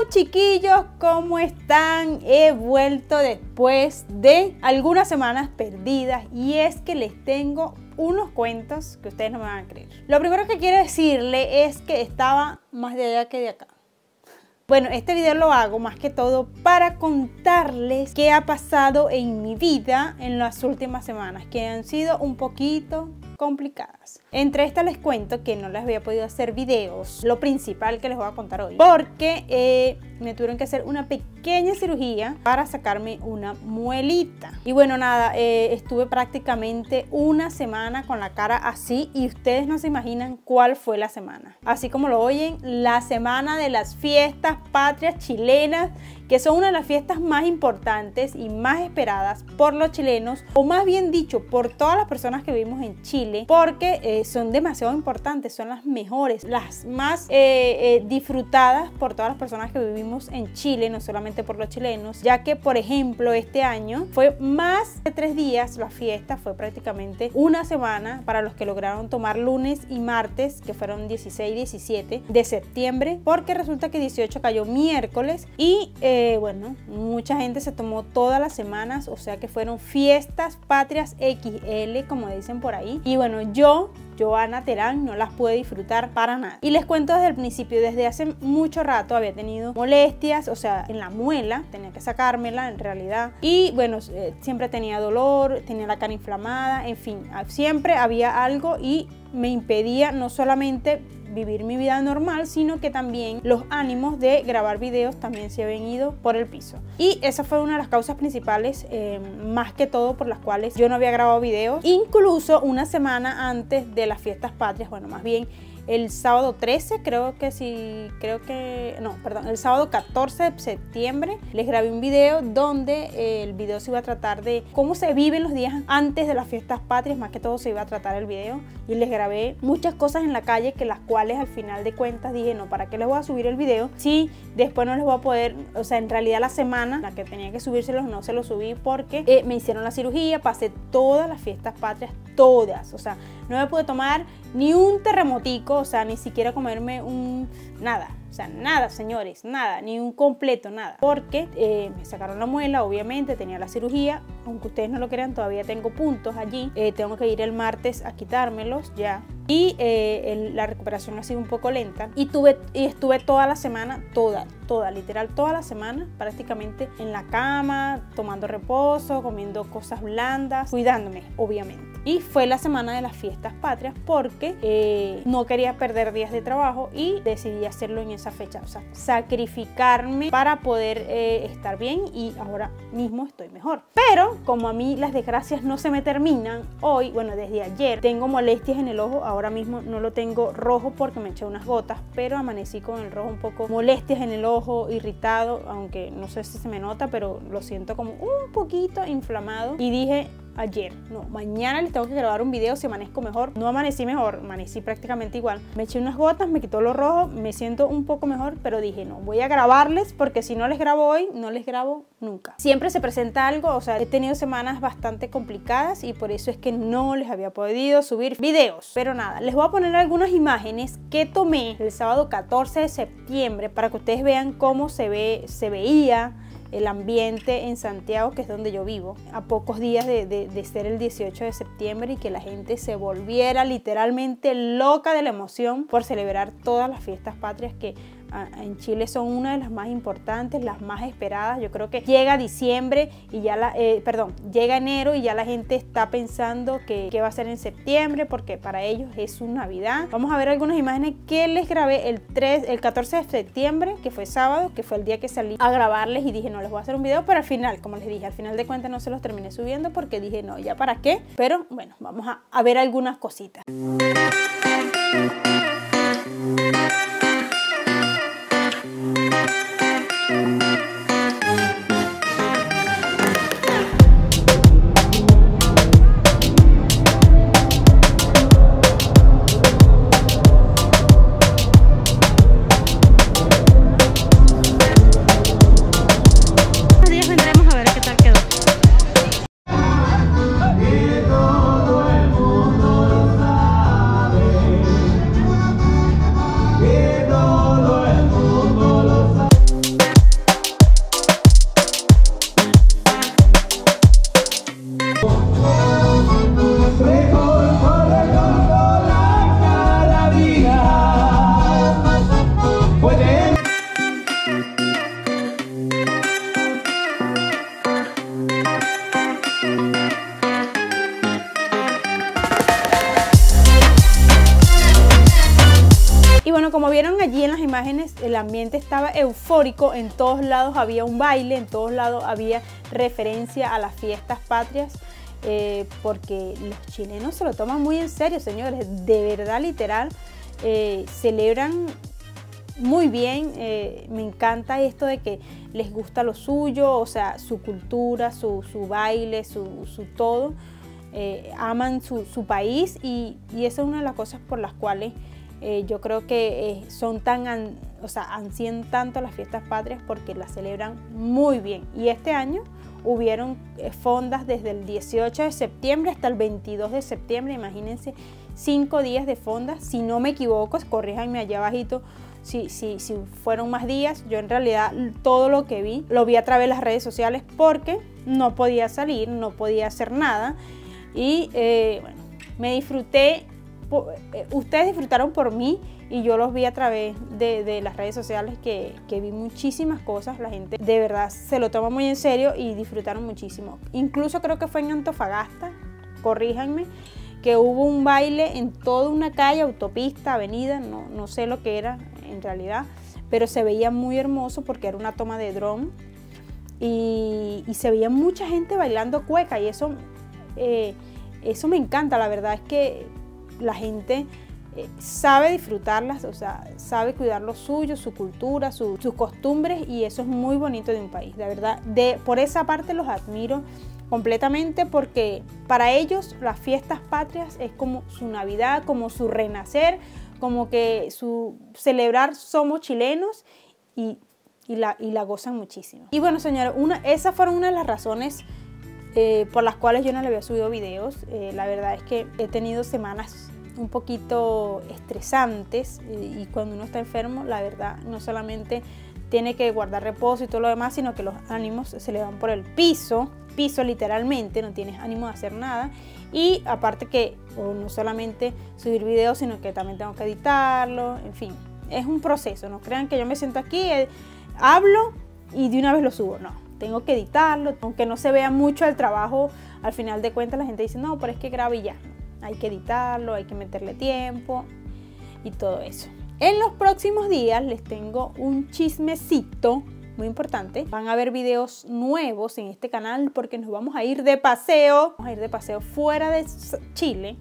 chiquillos, ¿cómo están? He vuelto después de algunas semanas perdidas y es que les tengo unos cuentos que ustedes no me van a creer. Lo primero que quiero decirle es que estaba más de allá que de acá. Bueno, este video lo hago más que todo para contarles qué ha pasado en mi vida en las últimas semanas, que han sido un poquito complicadas. Entre estas les cuento que no les había podido hacer videos, lo principal que les voy a contar hoy, porque me tuvieron que hacer una pequeña cirugía para sacarme una muelita. Y bueno, nada, estuve prácticamente una semana con la cara así y ustedes no se imaginan cuál fue la semana. Así como lo oyen, la semana de las fiestas patrias chilenas, que son una de las fiestas más importantes y más esperadas por los chilenos, o más bien dicho, por todas las personas que vivimos en Chile, porque son demasiado importantes, son las mejores, las más disfrutadas por todas las personas que vivimos en Chile, no solamente por los chilenos, ya que, por ejemplo, este año fue más de 3 días la fiesta, fue prácticamente una semana para los que lograron tomar lunes y martes, que fueron 16 y 17 de septiembre, porque resulta que 18 cayó miércoles y bueno, mucha gente se tomó todas las semanas, o sea que fueron fiestas patrias XL, como dicen por ahí. Y bueno, yo, Joana Terán, no las pude disfrutar para nada. Y les cuento desde el principio, desde hace mucho rato había tenido molestias, o sea, en la muela, tenía que sacármela en realidad. Y bueno, siempre tenía dolor, tenía la cara inflamada, en fin, siempre había algo y me impedía no solamente vivir mi vida normal, sino que también los ánimos de grabar videos también se habían ido por el piso. Y esa fue una de las causas principales, más que todo por las cuales yo no había grabado videos, incluso una semana antes de las fiestas patrias, bueno, más bien el sábado 13, el sábado 14 de septiembre les grabé un video donde el video se iba a tratar de cómo se viven los días antes de las fiestas patrias, más que todo se iba a tratar el video, y les grabé muchas cosas en la calle que las cuales al final de cuentas dije, no, ¿para qué les voy a subir el video si después no les voy a poder? O sea, en realidad la semana la que tenía que subírselos no se los subí porque me hicieron la cirugía, pasé todas las fiestas patrias, todas, o sea, no me pude tomar ni un terremotico, o sea, ni siquiera comerme nada, o sea, nada, señores, nada, ni un completo, nada, porque me sacaron la muela, obviamente, tenía la cirugía, aunque ustedes no lo crean, todavía tengo puntos allí, tengo que ir el martes a quitármelos ya, y la recuperación ha sido un poco lenta, y estuve toda la semana, literal toda la semana, prácticamente en la cama, tomando reposo, comiendo cosas blandas, cuidándome, obviamente. Y fue la semana de las fiestas patrias porque no quería perder días de trabajo y decidí hacerlo en esa fecha, o sea, sacrificarme para poder estar bien, y ahora mismo estoy mejor. Pero como a mí las desgracias no se me terminan, hoy, bueno, desde ayer tengo molestias en el ojo, ahora mismo no lo tengo rojo porque me eché unas gotas, pero amanecí con el rojo un poco, molestias en el ojo, irritado, aunque no sé si se me nota, pero lo siento como un poquito inflamado, y dije ayer, no, mañana les tengo que grabar un video si amanezco mejor. No amanecí mejor, amanecí prácticamente igual, me eché unas gotas, me quitó lo rojo, me siento un poco mejor, pero dije no, voy a grabarles porque si no les grabo hoy, no les grabo nunca. Siempre se presenta algo, o sea, he tenido semanas bastante complicadas y por eso es que no les había podido subir videos. Pero nada, les voy a poner algunas imágenes que tomé el sábado 14 de septiembre para que ustedes vean cómo se veía el ambiente en Santiago, que es donde yo vivo, a pocos días de ser el 18 de septiembre, y que la gente se volviera literalmente loca de la emoción por celebrar todas las fiestas patrias que en Chile son una de las más importantes, las más esperadas. Yo creo que llega diciembre y ya llega enero y ya la gente está pensando que va a ser en septiembre, porque para ellos es su Navidad. Vamos a ver algunas imágenes que les grabé el 14 de septiembre, que fue sábado, que fue el día que salí a grabarles, y dije no, les voy a hacer un video, pero al final, como les dije, al final de cuentas no se los terminé subiendo porque dije no, ya para qué. Pero bueno, vamos a ver algunas cositas. imágenes, el ambiente estaba eufórico, en todos lados había un baile, en todos lados había referencia a las fiestas patrias, porque los chilenos se lo toman muy en serio, señores, de verdad, literal, celebran muy bien. Me encanta esto de que les gusta lo suyo, o sea, su cultura, su baile, su todo. Aman su país y esa es una de las cosas por las cuales yo creo que ansían tanto las fiestas patrias, porque las celebran muy bien. Y este año hubieron fondas desde el 18 de septiembre hasta el 22 de septiembre, imagínense, 5 días de fondas, si no me equivoco, corríjanme allá abajito si fueron más días. Yo en realidad todo lo que vi, lo vi a través de las redes sociales porque no podía salir, no podía hacer nada y bueno, me disfruté, ustedes disfrutaron por mí y yo los vi a través de las redes sociales que vi muchísimas cosas. La gente de verdad se lo toma muy en serio y disfrutaron muchísimo. Incluso creo que fue en Antofagasta, corríjanme, que hubo un baile en toda una calle, autopista, avenida, no sé lo que era en realidad, pero se veía muy hermoso porque era una toma de dron y se veía mucha gente bailando cueca y eso me encanta. La verdad es que la gente sabe disfrutarlas, o sea, sabe cuidar lo suyo, su cultura, sus costumbres, y eso es muy bonito de un país, de verdad. Por esa parte los admiro completamente, porque para ellos las fiestas patrias es como su Navidad, como su renacer, como que su celebrar somos chilenos y la gozan muchísimo. Y bueno, señores, esas fueron una de las razones por las cuales yo no le había subido videos. La verdad es que he tenido semanas un poquito estresantes y cuando uno está enfermo, la verdad, no solamente tiene que guardar reposo y todo lo demás, sino que los ánimos se le van por el piso literalmente, no tienes ánimo de hacer nada. Y aparte que no solamente subir videos, sino que también tengo que editarlo, en fin, es un proceso. No crean que yo me siento aquí, hablo y de una vez lo subo, no, tengo que editarlo, aunque no se vea mucho el trabajo. Al final de cuentas la gente dice, no, pero es que graba y ya. Hay que editarlo, hay que meterle tiempo y todo eso. En los próximos días les tengo un chismecito muy importante. Van a haber videos nuevos en este canal porque nos vamos a ir de paseo. Vamos a ir de paseo fuera de Chile.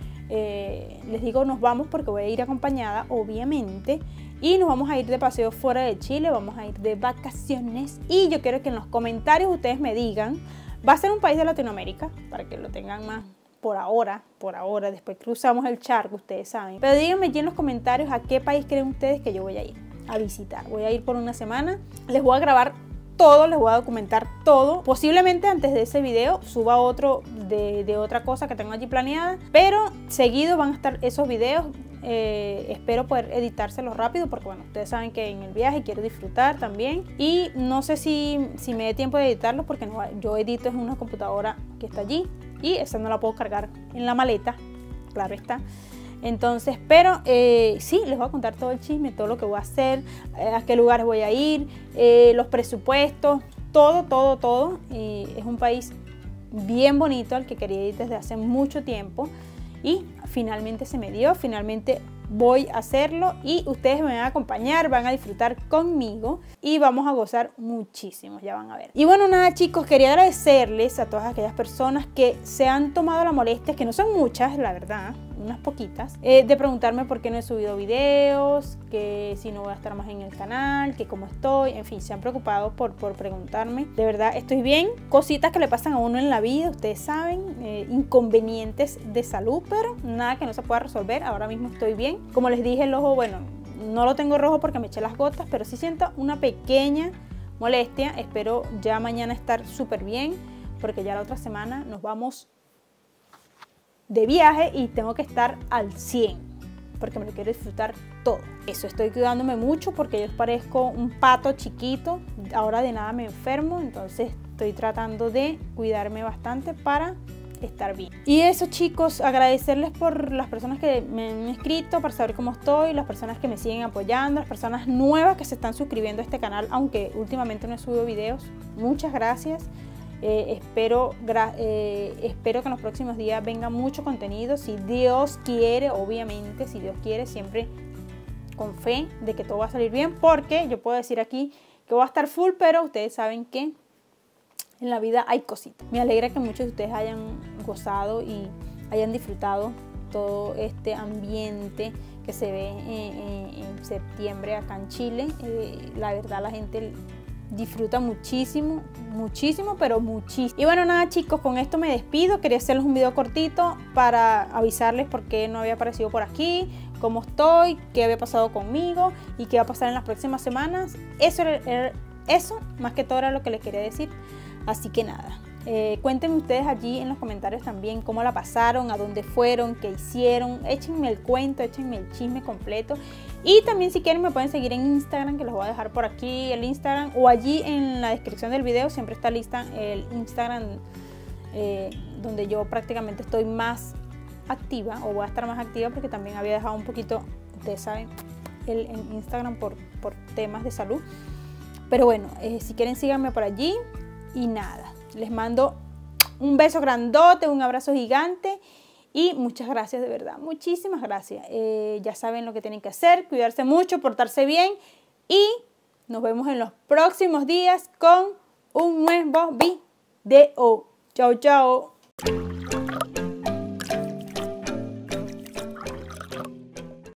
Les digo nos vamos porque voy a ir acompañada, obviamente. Y nos vamos a ir de paseo fuera de Chile, vamos a ir de vacaciones. Y yo quiero que en los comentarios ustedes me digan, va a ser un país de Latinoamérica, para que lo tengan más por ahora, después cruzamos el charco, ustedes saben. Pero díganme allí en los comentarios a qué país creen ustedes que yo voy a ir a visitar. Voy a ir por una semana, les voy a grabar todo, les voy a documentar todo. Posiblemente antes de ese video suba otro de otra cosa que tengo allí planeada, pero seguido van a estar esos videos. Espero poder editárselos rápido porque bueno, ustedes saben que en el viaje quiero disfrutar también y no sé si me dé tiempo de editarlos porque yo edito en una computadora que está allí y esa no la puedo cargar en la maleta, claro está. Entonces, pero sí, les voy a contar todo el chisme, todo lo que voy a hacer, a qué lugares voy a ir, los presupuestos, todo. Es un país bien bonito al que quería ir desde hace mucho tiempo y finalmente se me dio, finalmente voy a hacerlo y ustedes me van a acompañar, van a disfrutar conmigo y vamos a gozar muchísimo, ya van a ver. Y bueno, nada chicos, quería agradecerles a todas aquellas personas que se han tomado la molestia, que no son muchas, la verdad, unas poquitas, de preguntarme por qué no he subido videos, que si no voy a estar más en el canal, que cómo estoy, en fin, se han preocupado por preguntarme. De verdad, estoy bien, cositas que le pasan a uno en la vida, ustedes saben, inconvenientes de salud, pero nada que no se pueda resolver, ahora mismo estoy bien. Como les dije, el ojo, bueno, no lo tengo rojo porque me eché las gotas, pero sí siento una pequeña molestia. Espero ya mañana estar súper bien, porque ya la otra semana nos vamos de viaje y tengo que estar al 100, porque me lo quiero disfrutar todo. Eso, estoy cuidándome mucho porque yo parezco un pato chiquito, ahora de nada me enfermo, entonces estoy tratando de cuidarme bastante para estar bien. Y eso chicos, agradecerles por las personas que me han escrito para saber cómo estoy, las personas que me siguen apoyando, las personas nuevas que se están suscribiendo a este canal, aunque últimamente no he subido videos. Muchas gracias. Espero que en los próximos días venga mucho contenido, si Dios quiere, obviamente, si Dios quiere, siempre con fe de que todo va a salir bien, porque yo puedo decir aquí que voy a estar full, pero ustedes saben que en la vida hay cositas. Me alegra que muchos de ustedes hayan gozado y hayan disfrutado todo este ambiente que se ve en septiembre acá en Chile. La verdad, la gente disfruta muchísimo, muchísimo, pero muchísimo. Y bueno, nada chicos, con esto me despido. Quería hacerles un video cortito para avisarles por qué no había aparecido por aquí, cómo estoy, qué había pasado conmigo y qué va a pasar en las próximas semanas. Eso más que todo era lo que les quería decir. Así que nada, cuéntenme ustedes allí en los comentarios también cómo la pasaron, a dónde fueron, qué hicieron. Échenme el cuento, échenme el chisme completo. Y también si quieren me pueden seguir en Instagram, que los voy a dejar por aquí el Instagram, o allí en la descripción del video siempre está lista el Instagram donde yo prácticamente estoy más activa, o voy a estar más activa porque también había dejado un poquito, ustedes saben, el Instagram por temas de salud. Pero bueno, si quieren síganme por allí. Y nada, les mando un beso grandote, un abrazo gigante y muchas gracias de verdad, muchísimas gracias. Ya saben lo que tienen que hacer, cuidarse mucho, portarse bien y nos vemos en los próximos días con un nuevo video. Chao, chao.